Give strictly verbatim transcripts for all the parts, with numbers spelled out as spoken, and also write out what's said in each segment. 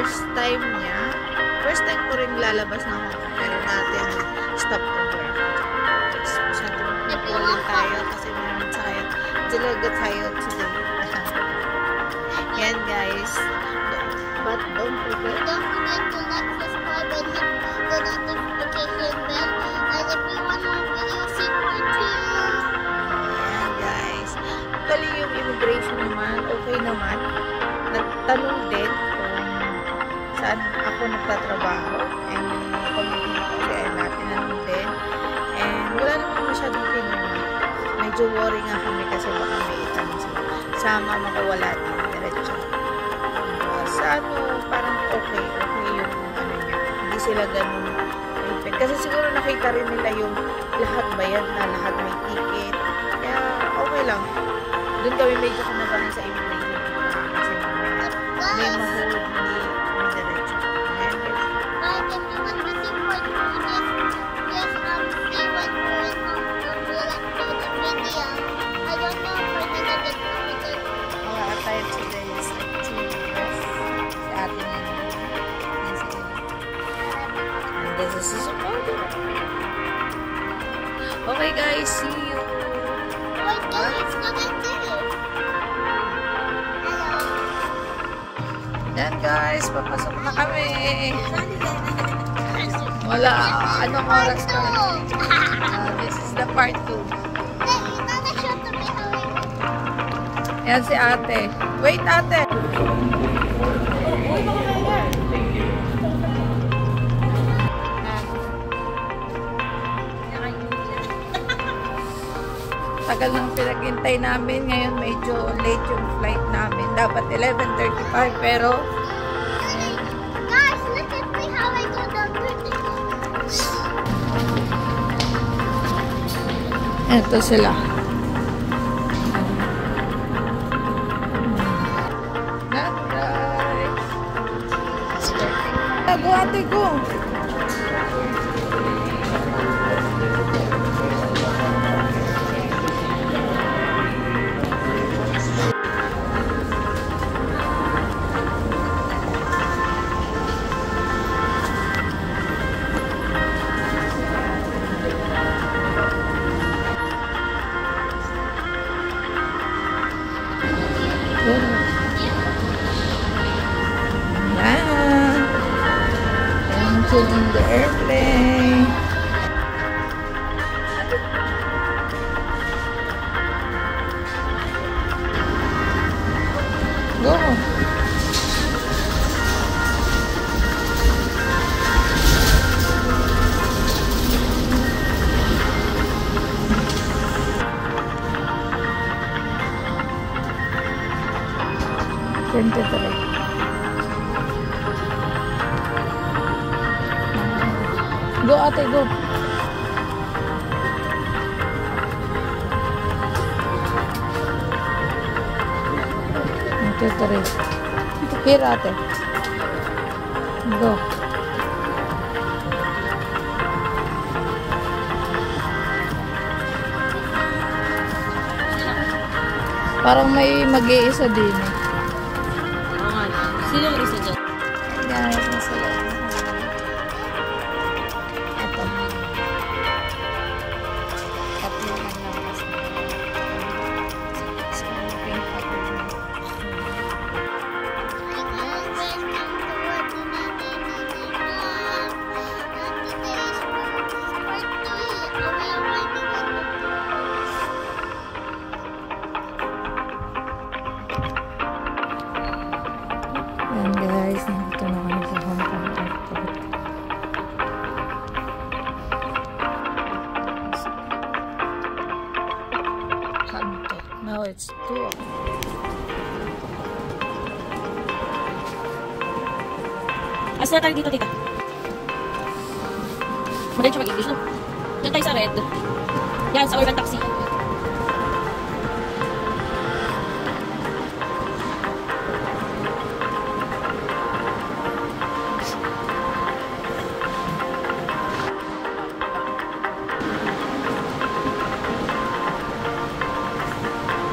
first time niya. First time ko rin lalabas ng Hong Kong. Pero natin stop over. Masyado nagpuling tayo kasi meron tayo. Dalaga tayo today. Yan guys. But don't forget. Don't forget to like, subscribe, and hit the notification bell. And if you want more videos, see part two. Yan guys. Actually yung immigration naman, okay naman. Nagtanong din kung saan ako nagtatrabaho. And yung pamilya ko si Ella, tinanong din. And wala naman masyadong tinanong. Medyo worry nga kami kasi baka may itanong sa sama makawala din. Diretso. Uh, sa ano, parang okay. Okay yung ano niya. Hindi sila ganun open. Kasi siguro nakita rin nila yung lahat bayad na, lahat may ticket. Kaya okay lang. Doon kami medyo kumabahan sa immigration. Kasi mamaya may mahulog ni diretso. Ayan guys. Guys, if you want to see part two, just, just um, see when we're in Hong Kong. We'll upload a video. I don't know if we're gonna get to it. Mga attire today is like two dress. Si ate niya na. Yan si Ella. And this is his order. Okay guys, see you. Wait, guys, look at this. Hello. Yan guys, papasok na kami. Wala, anong oras na? Uh, this is the part two. Hey, you gotta show to me how we Yan si ate. Wait ate! Tagal nang pinaghintay namin. Ngayon medyo late yung flight namin. Dapat eleven thirty-five pero Guys, look at me how I go down there. eto sila. Go ate, go! In the airplane. Go. twenty-three. Go ate, go. twenty-three. Here ate. Go. Parang may mag-iisa din eh. Sino ang isa dyan? Guys, nasa loob. Ito. Tatlo lang lang kasi. So, pink cover na. Ayan guys, nandito na kami sa Hong Kong Airport. Kanto. Now it's two o'clock. Asa na tayo dito, tita? Madali siya mag-English, no? Diyan tayo sa red. Yan, sa urban taxi.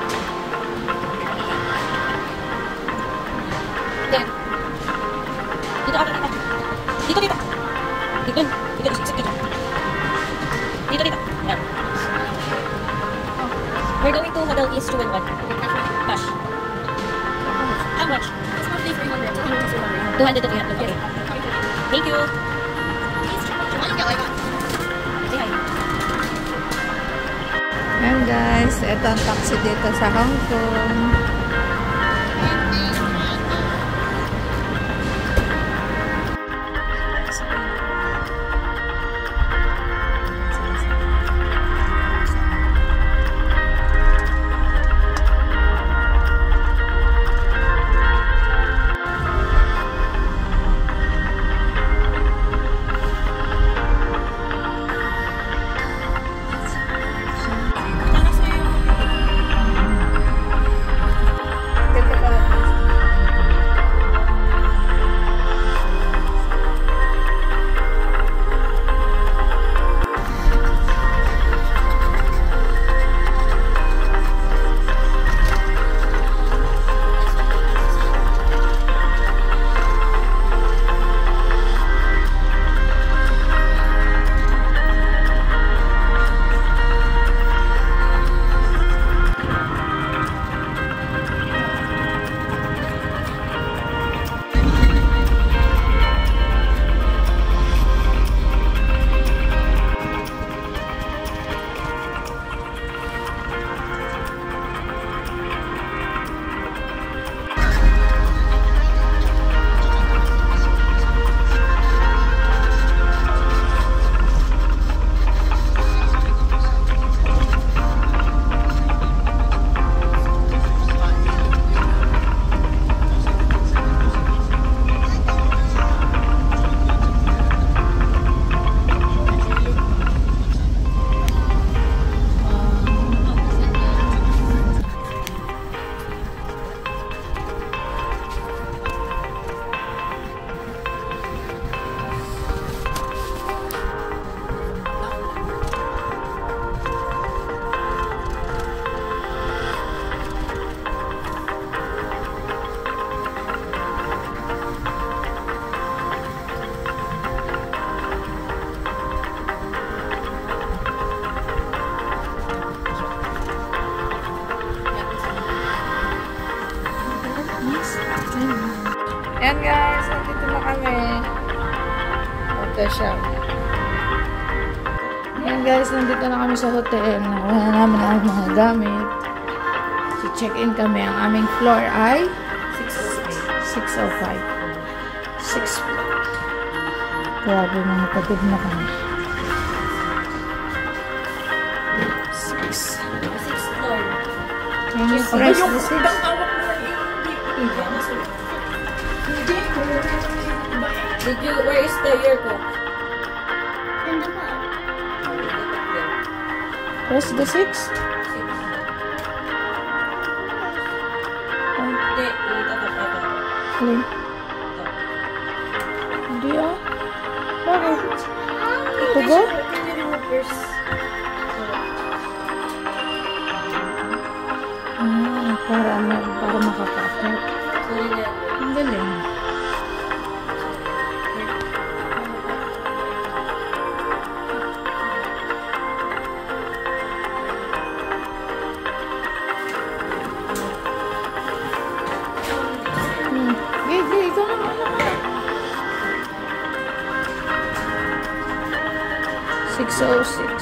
Then, Dito ata dito. Dito dito. Dito. Dito dito. Dito. Dito dito. Yan. We're going to Hotel East two and one. Cash. How much? It's monthly three hundred. two hundred to three hundred. Okay. Thank you. Say hi. Ayan guys, ito ang taxi dito sa Hong Kong. Ayan guys, nandito na kami. Hotel shop. Ayan guys, nandito na kami sa hotel. Nakuha namin ang mga gamit. Si-check-in kami. Ang aming floor ay six oh five. six floor. Grabe, mga pagod na kami. six. six floor. Yan yung price na six. Did you, where is the yearbook? In the bag. Where's the six? Hindi, itatap ata. Alin? Hindi ah. Bakit? Ito ba? Can you remove yours? Ah, para, ma- para makakapit. Ang galing. Hmm. Gigi, ikaw naman naman. six oh six.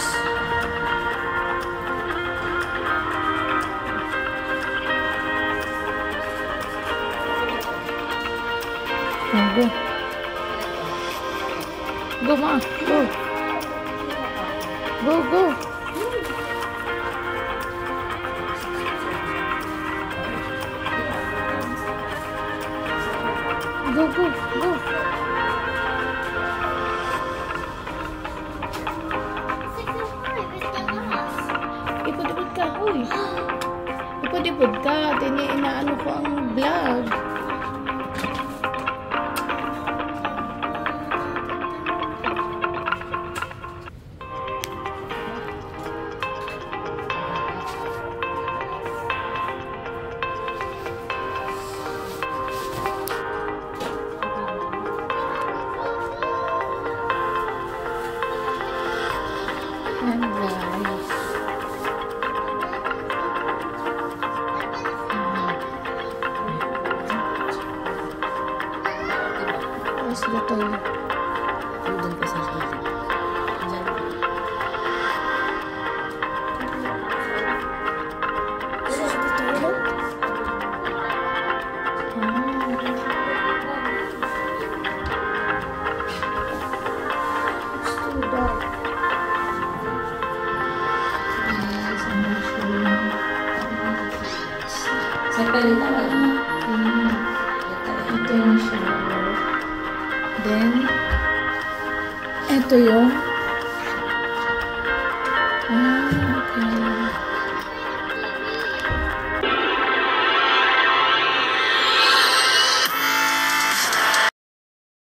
Go. Go, ma. Go. Go, go. Go, go, go. Ipod-ipod ka, uy. Ipod-ipod ka. Tini, inaano ko ang vlog. is the toilet? Doon kasi siya. Diyan. This is the toilet? It's too dark. Guys, I'm not sure. Sa palita wala. Hmm. Ito yung shower. Then, ito yung